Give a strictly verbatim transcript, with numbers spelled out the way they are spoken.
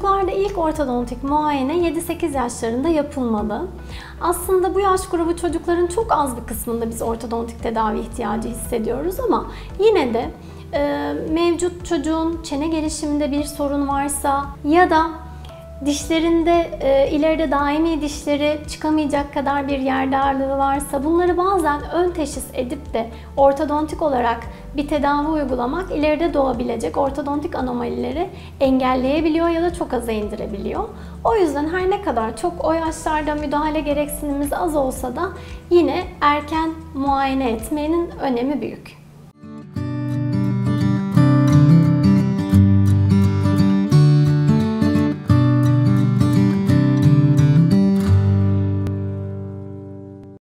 Çocuklarda ilk ortodontik muayene yedi sekiz yaşlarında yapılmalı. Aslında bu yaş grubu çocukların çok az bir kısmında biz ortodontik tedavi ihtiyacı hissediyoruz ama yine de e, mevcut çocuğun çene gelişiminde bir sorun varsa ya da dişlerinde e, ileride daimi dişleri çıkamayacak kadar bir yer darlığı varsa bunları bazen ön teşhis edip de ortodontik olarak bir tedavi uygulamak ileride doğabilecek ortodontik anomalileri engelleyebiliyor ya da çok aza indirebiliyor. O yüzden her ne kadar çok o yaşlarda müdahale gereksinimimiz az olsa da yine erken muayene etmenin önemi büyük.